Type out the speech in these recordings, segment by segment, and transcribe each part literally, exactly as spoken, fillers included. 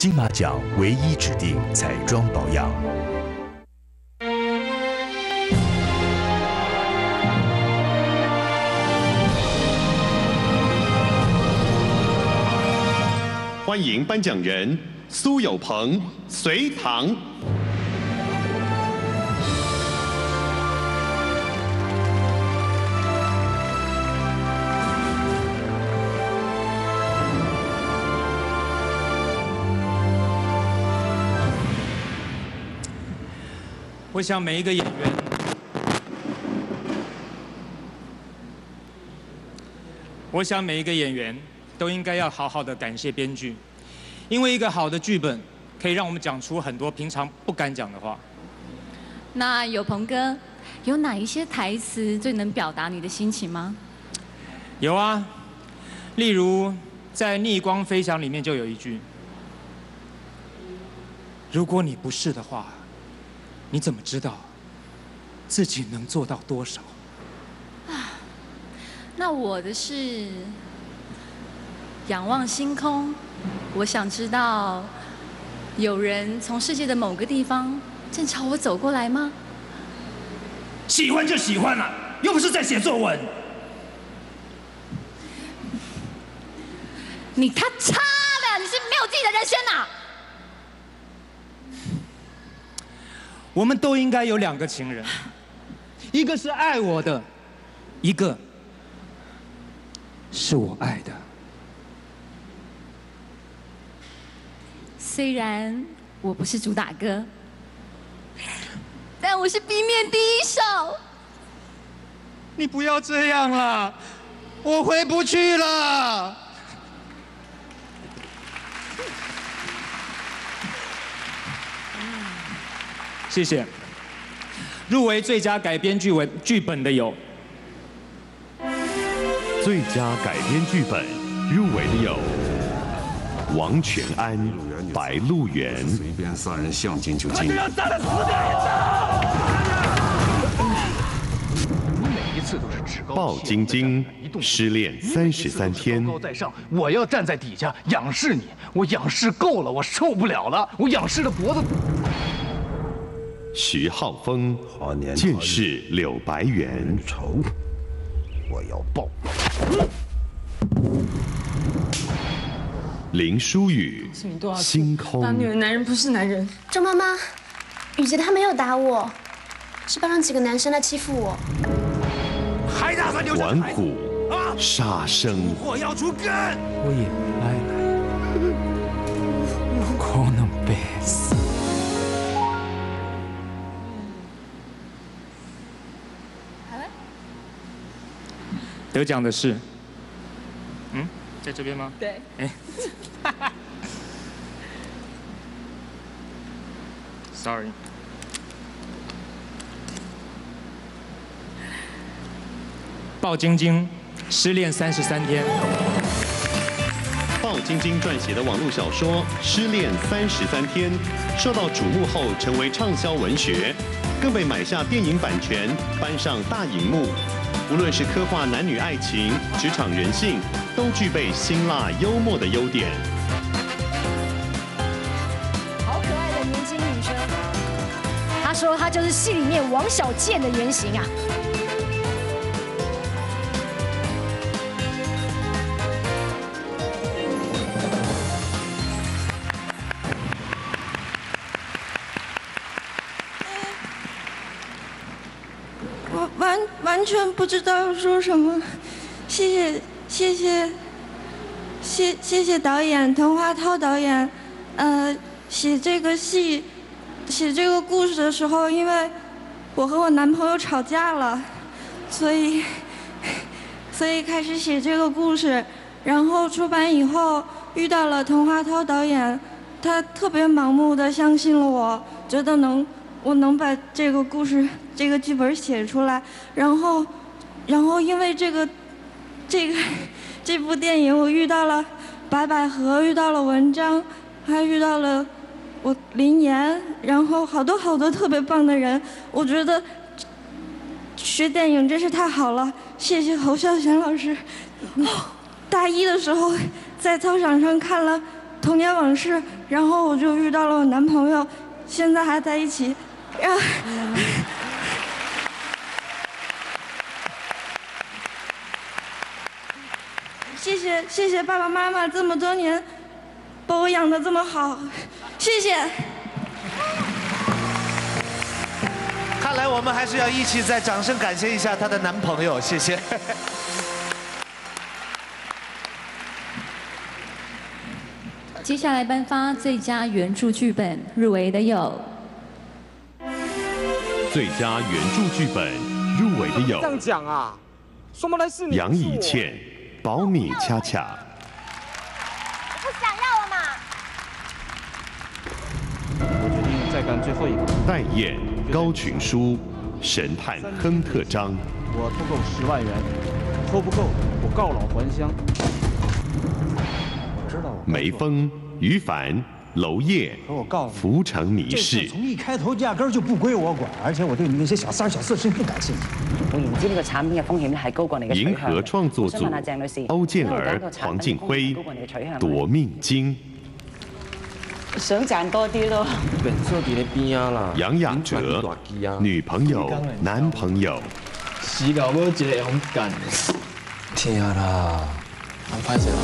金马奖唯一指定彩妆保养。 欢迎颁奖人苏有朋、隋棠。 我想每一个演员，我想每一个演员都应该要好好的感谢编剧，因为一个好的剧本可以让我们讲出很多平常不敢讲的话。 那有朋哥，有哪一些台词最能表达你的心情吗？ 有啊，例如在《逆光飞翔》里面就有一句：“如果你不是的话。”你怎么知道自己能做到多少？ 啊，那我的是仰望星空，我想知道有人从世界的某个地方正朝我走过来吗？ 喜欢就喜欢了，又不是在写作文。 你他妈的，你是没有自己的人生啊！ 我们都应该有两个情人，一个是爱我的，一个是我爱的。 虽然我不是主打歌，但我是 B 面第一首。 你不要这样啦，我回不去了。谢谢。入围最佳改编剧文剧本的有， 最佳改编剧本入围的有王全安、《白鹿原》。 随便杀人，想进就进。 要杀的死点每一次都是趾高鲍晶晶失恋三十三天。 高高在上，我要站在底下仰视你，我仰视够了，我受不了了，我仰视的脖子。 徐浩峰见识柳白猿。 仇，我要报。 林书宇星空。 打女人男人不是男人。 周妈妈，雨杰他没有打我，是班上几个男生来欺负我。 还打算留下玩虎杀生。 火要除根。 我也来来，可能被死。得奖的是，嗯，在这边吗？ 对。 哎，sorry。鲍晶晶失恋三十三天。 鲍晶晶撰写的网络小说《失恋三十三天》受到瞩目后，成为畅销文学，更被买下电影版权，搬上大荧幕。无论是刻画男女爱情、职场人性，都具备辛辣幽默的优点。 好可爱的年轻女生，她说她就是戏里面王小贱的原型啊。 我完完全不知道要说什么，谢谢谢谢谢谢谢导演滕华涛导演，呃，写这个戏，写这个故事的时候，因为我和我男朋友吵架了，所以所以开始写这个故事，然后出版以后遇到了滕华涛导演，他特别盲目的相信了我，觉得能我能把这个故事。这个剧本写出来，然后，然后因为这个，这个，这部电影我遇到了白百合，遇到了文章，还遇到了我林岩，然后好多好多特别棒的人，我觉得学电影真是太好了，谢谢侯孝贤老师。大一的时候在操场上看了童年往事，然后我就遇到了我男朋友，现在还在一起。然后谢谢谢谢爸爸妈妈这么多年把我养得这么好，谢谢。 看来我们还是要一起再掌声感谢一下她的男朋友，谢谢。 接下来颁发最佳原著剧本入围的有。 最佳原著剧本入围的有这样讲啊，说不来是你。 杨以倩，《保米恰恰》。 不想要了嘛？ 我决定再干最后一个。 戴燕、高群书，《神探亨特章》。 我偷够十万元，偷不够我告老还乡。我知道。 梅峰、于凡。娄烨，浮城谜事， 从一开头压根儿就不归我管，而且我对你那些小三小四事不感興趣。 換言之，呢個產品嘅風險咧係高過你嘅取向。 銀河創作組，歐建兒、黃靖輝，奪命金。 想賺多啲咯。 本色喺你邊啊啦。 楊雅哲，女朋友、男朋友。 死狗冇一個咁緊。天啊啦，咁快食啦。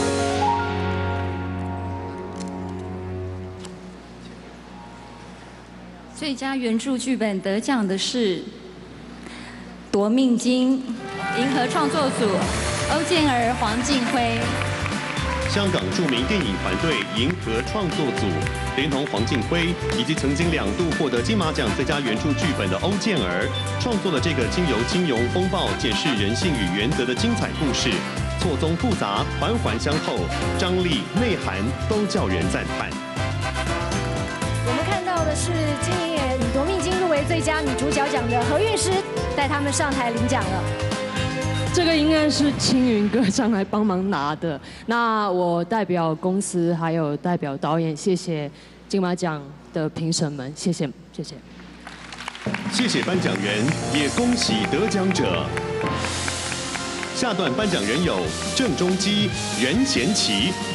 最佳原著剧本得奖的是《夺命金》，银河创作组欧建儿、黄靖辉。 香港著名电影团队银河创作组，连同黄靖辉以及曾经两度获得金马奖最佳原著剧本的欧建儿，创作了这个经由金融风暴检视人性与原则的精彩故事，错综复杂，环环相扣，张力、内涵都叫人赞叹。 我们看到的是今年也以《夺命金》入围最佳女主角奖的何韵诗，带他们上台领奖了。 这个应该是青云哥上来帮忙拿的。那我代表公司还有代表导演，谢谢金马奖的评审们，谢谢谢谢。 谢谢颁奖人，也恭喜得奖者。下段颁奖人有郑中基、任贤齐。